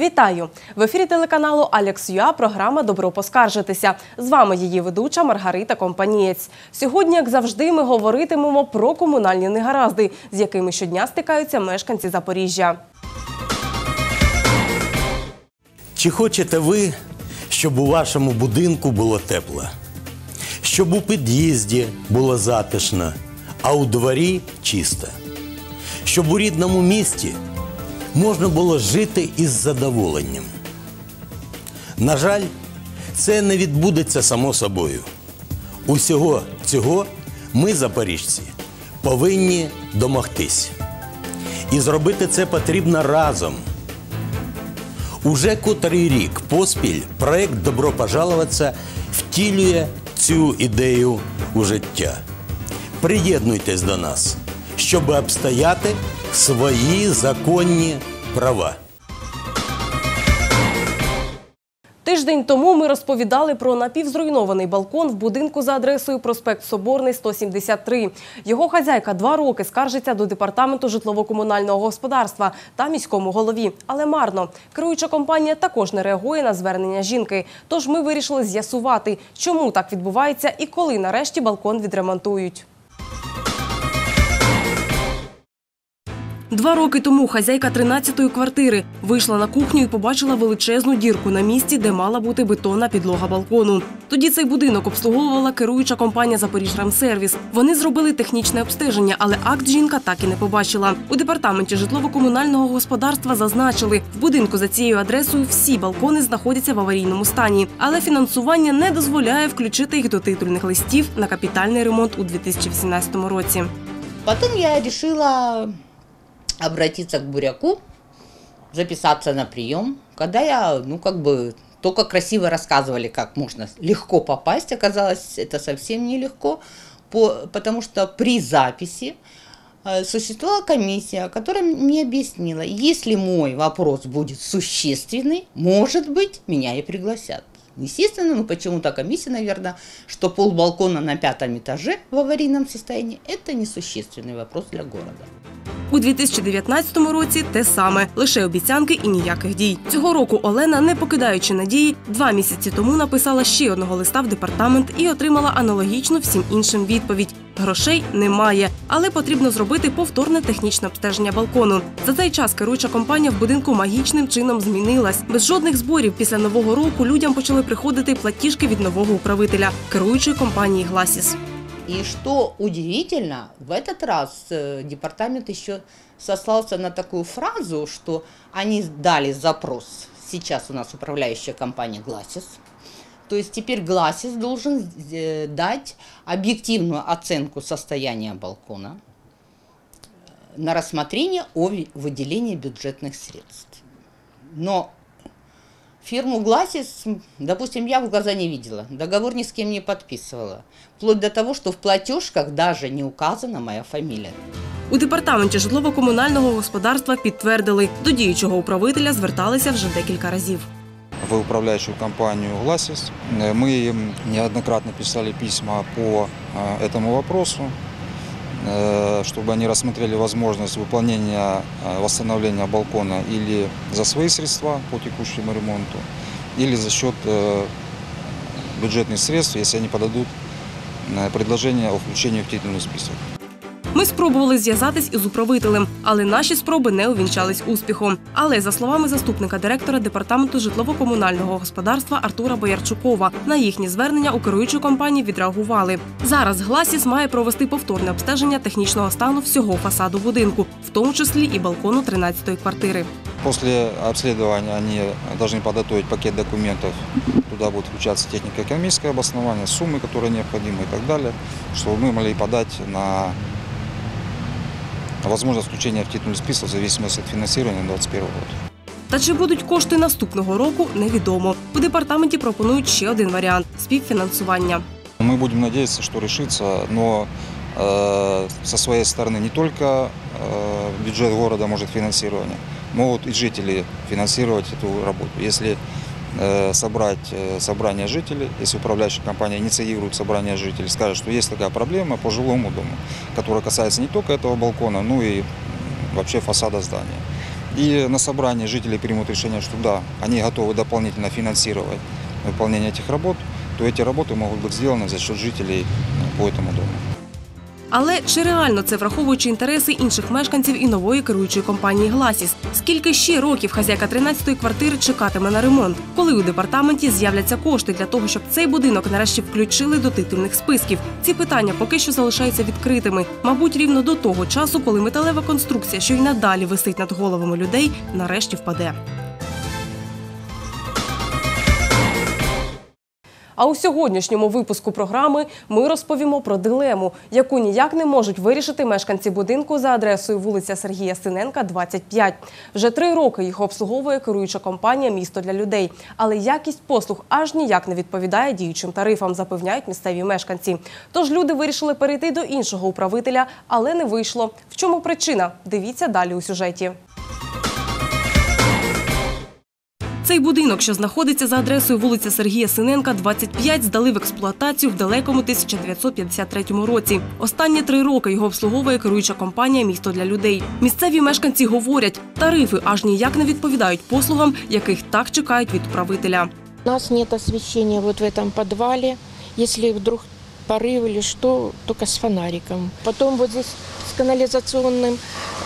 Вітаю! В ефірі телеканалу Алекс.ua програма «Добро поскаржитися». З вами її ведуча Маргарита Компанієць. Сьогодні, як завжди, ми говоритимемо про комунальні негаразди, з якими щодня стикаються мешканці Запоріжжя. Чи хочете ви, щоб у вашому будинку було тепло? Щоб у під'їзді було затишно, а у дворі чисто? Щоб у рідному місті можна було жити із задоволенням? На жаль, це не відбудеться само собою. Усього цього ми, запоріжці, повинні домогтись. І зробити це потрібно разом. Уже котрий рік поспіль проект «Добро пожаловаться» втілює цю ідею у життя. Приєднуйтесь до нас, щоб обстояти свої законні права. Тиждень тому ми розповідали про напівзруйнований балкон в будинку за адресою проспект Соборний, 173. Його хазяйка 2 роки скаржиться до Департаменту житлово-комунального господарства та міському голові. Але марно. Керуюча компанія також не реагує на звернення жінки. Тож ми вирішили з'ясувати, чому так відбувається і коли нарешті балкон відремонтують. 2 роки тому хазяйка 13-ї квартири вийшла на кухню і побачила величезну дірку на місці, де мала бути бетонна підлога балкону. Тоді цей будинок обслуговувала керуюча компанія «Запоріжремсервіс». Вони зробили технічне обстеження, але акт жінка так і не побачила. У Департаменті житлово-комунального господарства зазначили, в будинку за цією адресою всі балкони знаходяться в аварійному стані. Але фінансування не дозволяє включити їх до титульних листів на капітальний ремонт у 2018 році. Потім я вирішила обратиться к Буряку, записаться на прием. Когда я, только красиво рассказывали, как можно легко попасть, оказалось, это совсем нелегко, потому что при записи существовала комиссия, которая мне объяснила, если мой вопрос будет существенный, может быть, меня и пригласят. Естественно, почему-то комиссия, наверное, что полбалкона на 5-м этаже в аварийном состоянии – это несущественный вопрос для города. У 2019 році те саме. Лише обіцянки і ніяких дій. Цього року Олена, не покидаючи надії, 2 місяці тому написала ще одного листа в департамент і отримала аналогічну всім іншим відповідь. Грошей немає, але потрібно зробити повторне технічне обстеження балкону. За цей час керуюча компанія в будинку магічним чином змінилась. Без жодних зборів після Нового року людям почали приходити платіжки від нового управителя – керуючої компанії «Гласіс». И что удивительно, в этот раз департамент еще сослался на такую фразу, что они дали запрос. Сейчас у нас управляющая компания «Гласіс». То есть теперь «Гласіс» должен дать объективную оценку состояния балкона на рассмотрение о выделении бюджетных средств. Но фирму «Гласіс», допустим, я в глаза не видела, договор ни с кем не подписывала. Вплоть до того, что в платежках даже не указана моя фамилия. У Департаменті житлово-комунального господарства підтвердили, до діючого управителя зверталися вже декілька разів. В управляющую компанию «Гласіс». Мы им неоднократно писали письма по этому вопросу, чтобы они рассмотрели возможность выполнения восстановления балкона или за свои средства по текущему ремонту, или за счет бюджетных средств, если они подадут предложение о включении в титульный список. Ми спробували зв'язатись із управителем, але наші спроби не увінчались успіхом. Але, за словами заступника директора Департаменту житлово-комунального господарства Артура Боярчукова, на їхні звернення у керуючої компанії відреагували. Зараз «Гласіс» має провести повторне обстеження технічного стану всього фасаду будинку, в тому числі і балкону 13-ї квартири. После обследования они должны подготовить пакет документов, туда будет включаться технико-экономическое обоснование, суммы, которые необходимы и так далее, чтобы мы могли подать на возможность включения в титульный список в зависимости от финансирования 2021 года. Та чи будуть кошти наступного року, невідомо. У департаменті пропонують ще один варіант – співфінансування. Мы будем надеяться, что решится, но со своей стороны не только бюджет города может финансирование, могут и жители финансировать эту работу. Если собрать собрание жителей, если управляющая компания инициирует собрание жителей, скажет, что есть такая проблема по жилому дому, которая касается не только этого балкона, но и вообще фасада здания. и на собрании жители примут решение, что да, они готовы дополнительно финансировать выполнение этих работ, то эти работы могут быть сделаны за счет жителей по этому дому. Але чи реально це, враховуючи інтереси інших мешканців і нової керуючої компанії «Гласіс»? Скільки ще років хазяйка 13-ї квартири чекатиме на ремонт? Коли у департаменті з'являться кошти для того, щоб цей будинок нарешті включили до титульних списків? Ці питання поки що залишаються відкритими. Мабуть, рівно до того часу, коли металева конструкція, що й надалі висить над головами людей, нарешті впаде. А у сьогоднішньому випуску програми ми розповімо про дилему, яку ніяк не можуть вирішити мешканці будинку за адресою вулиця Сергія Синенка, 25. Вже 3 роки їх обслуговує керуюча компанія «Місто для людей». Але якість послуг аж ніяк не відповідає діючим тарифам, запевняють місцеві мешканці. Тож люди вирішили перейти до іншого управителя, але не вийшло. В чому причина? Дивіться далі у сюжеті. Цей будинок, що знаходиться за адресою вулиця Сергія Синенка, 25, здали в експлуатацію в далекому 1953 році. Останні 3 роки його обслуговує керуюча компанія «Місто для людей». Місцеві мешканці говорять, тарифи аж ніяк не відповідають послугам, яких так чекають від управителя. У нас нет освещения вот в этом подвале. Если вдруг порыв или что, только с фонариком. Потом вот здесь с канализационным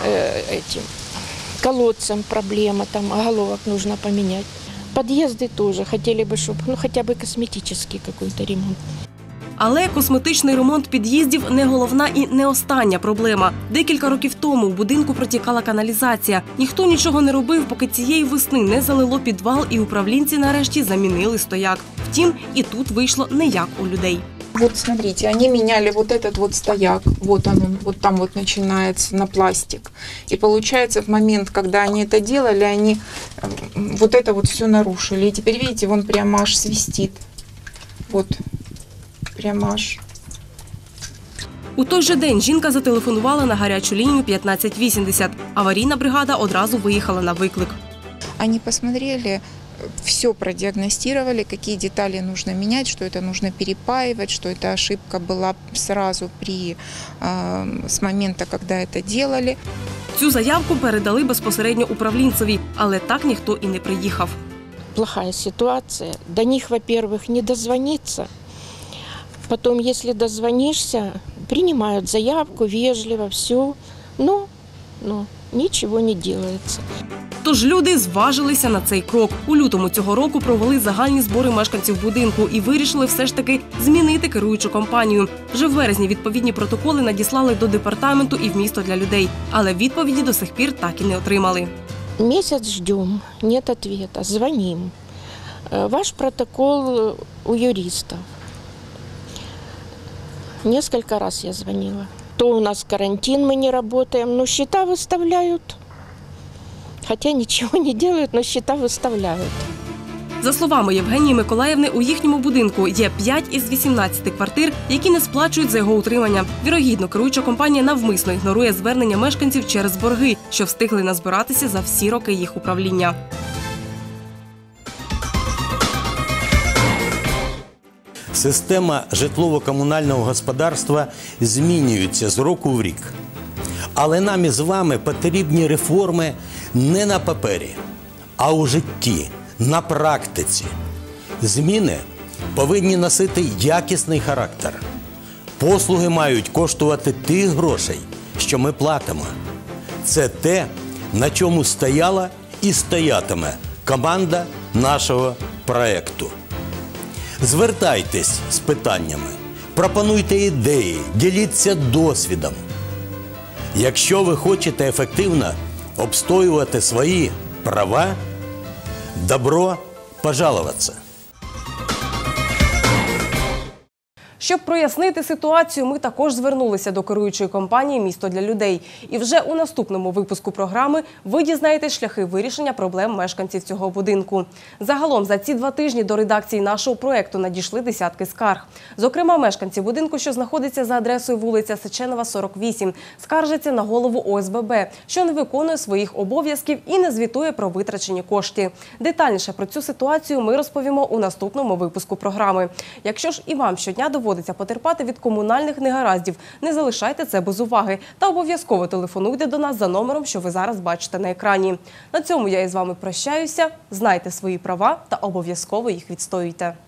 колодцем проблема, там головок нужно поменять. Подъезды тоже хотели бы, чтобы хотя бы косметический какой-то ремонт. Але косметичний ремонт під'їздів не головна і не остання проблема. Декілька років тому у будинку протікала каналізація. Ніхто нічого не робив, поки цієї весни не залило підвал і управлінці нарешті замінили стояк. Втім, і тут вийшло не як у людей. Вот смотрите, они меняли вот этот вот стояк, вот он, вот там вот начинается на пластик. И получается в момент, когда они это делали, они вот это вот все нарушили. И теперь видите, вон прямо аж свистит. Вот, прямо аж. У той же день жінка зателефонувала на гарячу лінію 1580. Аварійна бригада одразу виїхала на виклик. Они посмотрели, все продиагностировали, какие детали нужно менять, что это нужно перепаивать, что эта ошибка была сразу с момента, когда это делали. Цю заявку передали безпосередньо управлінцеві, але так ніхто і не приїхав. Плохая ситуация. До них, во-первых, не дозвониться. Потом, если дозвонишься, принимают заявку вежливо, все, но ничего не делается. Тож люди зважилися на цей крок. У лютому цього року провели загальні збори мешканців будинку і вирішили все ж таки змінити керуючу компанію. Вже в березні відповідні протоколи надіслали до департаменту і в «Місто для людей». Але відповіді до сих пір так і не отримали. Месяц ждем, нет ответа, звоним. Ваш протокол у юристов. Несколько раз я звонила. То у нас карантин, мы не работаем, но счета выставляют. Хотя ничего не делают, но счета выставляют. За словами Євгенії Миколаївни, у їхньому будинку є 5 із 18 квартир, які не сплачують за його утримання. Вірогідно, керуюча компанія навмисно ігнорує звернення мешканців через борги, що встигли назбиратися за всі роки їх управління. Система житлово-комунального господарства змінюється з року в рік. Але нам із вами потрібні реформи не на папері, а у житті, на практиці. Зміни повинні носити якісний характер. Послуги мають коштувати тих грошей, що ми платимо. Це те, на чому стояла і стоятиме команда нашого проєкту. Звертайтесь з питаннями, пропонуйте ідеї, діліться досвідом. Якщо ви хочете ефективно обстоювати свої права, добро пожаловаться. Щоб прояснити ситуацію, ми також звернулися до керуючої компанії «Місто для людей». І вже у наступному випуску програми ви дізнаєтесь шляхи вирішення проблем мешканців цього будинку. Загалом за ці 2 тижні до редакції нашого проєкту надійшли десятки скарг. Зокрема, мешканці будинку, що знаходиться за адресою вулиця Сеченова, 48, скаржаться на голову ОСББ, що не виконує своїх обов'язків і не звітує про витрачені кошти. Детальніше про цю ситуацію ми розповімо у наступному випуску програми. Якщо ж і вам щодня доводиться доводиться потерпати від комунальних негараздів. Не залишайте це без уваги та обов'язково телефонуйте до нас за номером, що ви зараз бачите на екрані. На цьому я із вами прощаюся. Знайте свої права та обов'язково їх відстоюйте.